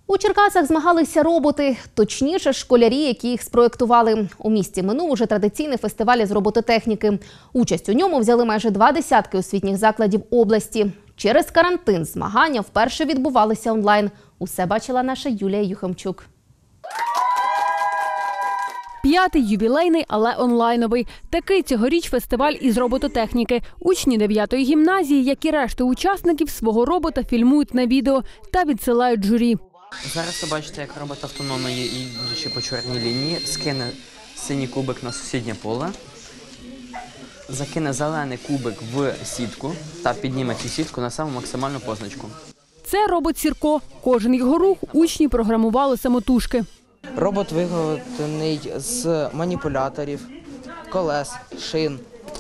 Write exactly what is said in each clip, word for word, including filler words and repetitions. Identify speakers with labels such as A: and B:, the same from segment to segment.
A: У Черкасах змагалися роботи, точніше школярі, які їх спроєктували. У місті минув уже традиційний фестиваль з робототехніки. Участь у ньому взяли майже два десятки освітніх закладів області. Через карантин змагання вперше відбувалися онлайн. Усе бачила наша Юлія Юхимчук.
B: П'ятий ювілейний, але онлайновий. Такий цьогоріч фестиваль із робототехніки. Учні дев'ятої гімназії, як і решта учасників, свого робота фільмують на відео та відсилають журі.
C: Зараз ви бачите, як робот автономно, йдучи по чорній лінії, скине синій кубик на сусіднє поле, закине зелений кубик в сітку та підніме цю сітку на саму максимальну позначку.
B: Це робот Сірко. Кожен його рух учні програмували самотужки.
D: Робот виготовлений з маніпуляторів, колес, шин,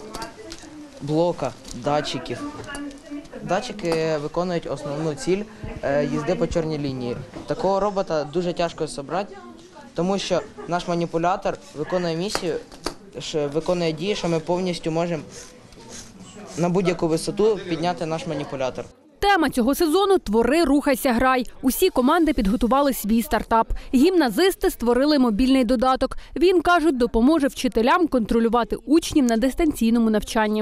D: блока, датчиків. Датчики виконують основну ціль – їзди по чорній лінії. Такого робота дуже тяжко зібрати, тому що наш маніпулятор виконує місію, виконує дії, що ми повністю можемо на будь-яку висоту підняти наш маніпулятор.
B: Тема цього сезону – «Твори, рухайся, грай». Усі команди підготували свій стартап. Гімназисти створили мобільний додаток. Він, кажуть, допоможе вчителям контролювати учнів на дистанційному навчанні.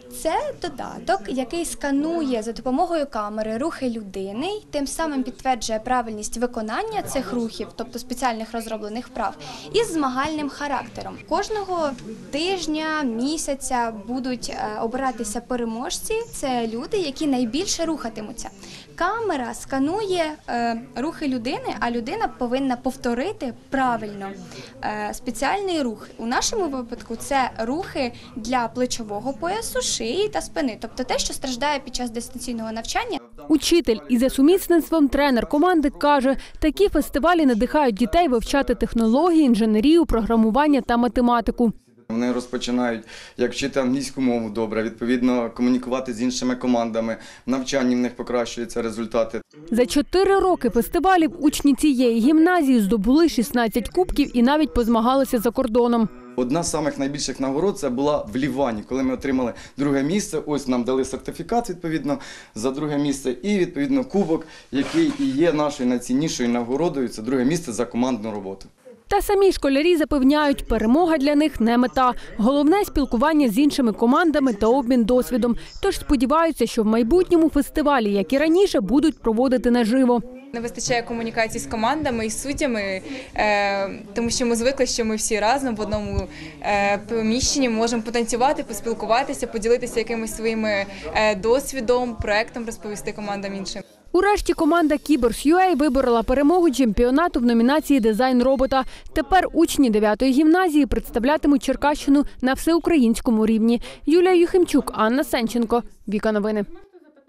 E: Це додаток, який сканує за допомогою камери рухи людини, тим самим підтверджує правильність виконання цих рухів, тобто спеціальних розроблених вправ, із змагальним характером. Кожного тижня, місяця будуть обиратися переможці. Це люди, які найбільше рухатимуться. Камера сканує е, рухи людини, а людина повинна повторити правильно е, спеціальний рух. У нашому випадку це рухи для плечового поясу, шиї та спини, тобто те, що страждає під час дистанційного навчання.
B: Учитель і за сумісництвом тренер команди каже, такі фестивалі надихають дітей вивчати технології, інженерію, програмування та математику.
F: Вони розпочинають, як вчити англійську мову добре, відповідно комунікувати з іншими командами, в навчанні в них покращуються результати.
B: За чотири роки фестивалів учні цієї гімназії здобули шістнадцять кубків і навіть позмагалися за кордоном.
F: Одна з самих найбільших нагород – це була в Лівані, коли ми отримали друге місце. Ось нам дали сертифікат, відповідно, за друге місце і, відповідно, кубок, який і є нашою найціннішою нагородою – це друге місце за командну роботу.
B: Та самі школярі запевняють, перемога для них не мета. Головне – спілкування з іншими командами та обмін досвідом. Тож сподіваються, що в майбутньому фестивалі, як і раніше, будуть проводити наживо.
G: Не вистачає комунікації з командами і суддями, тому що ми звикли, що ми всі разом в одному приміщенні можемо потанцювати, поспілкуватися, поділитися якимось своїм досвідом, проєктом, розповісти командам іншим.
B: Урешті команда Keyboards.ua виборола перемогу чемпіонату в номінації «Дизайн робота». Тепер учні дев'ятої гімназії представлятимуть Черкащину на всеукраїнському рівні. Юлія Юхимчук, Анна Сенченко. Віка Новини.